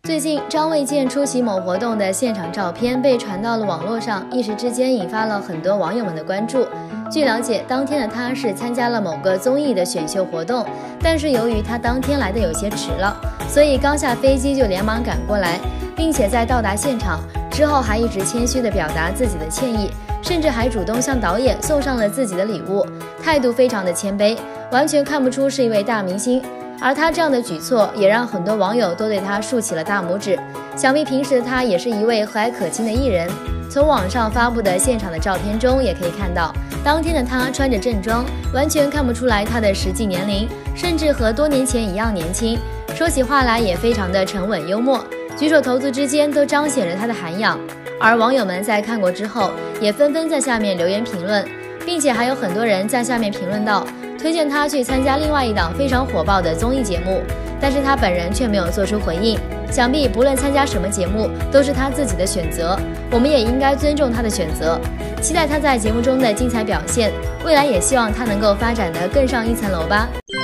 最近，张卫健出席某活动的现场照片被传到了网络上，一时之间引发了很多网友们的关注。据了解，当天的他是参加了某个综艺的选秀活动，但是由于他当天来的有些迟了，所以刚下飞机就连忙赶过来，并且在到达现场之后还一直谦虚地表达自己的歉意，甚至还主动向导演送上了自己的礼物，态度非常的谦卑，完全看不出是一位大明星。而他这样的举措也让很多网友都对他竖起了大拇指，想必平时的他也是一位和蔼可亲的艺人。从网上发布的现场的照片中也可以看到，当天的他穿着正装，完全看不出来他的实际年龄，甚至和多年前一样年轻，说起话来也非常的沉稳幽默，举手投足之间都彰显着他的涵养。而网友们在看过之后也纷纷在下面留言评论，并且还有很多人在下面评论到推荐他去参加另外一档非常火爆的综艺节目，但是他本人却没有做出回应。想必不论参加什么节目都是他自己的选择，我们也应该尊重他的选择，期待他在节目中的精彩表现，未来也希望他能够发展得更上一层楼吧。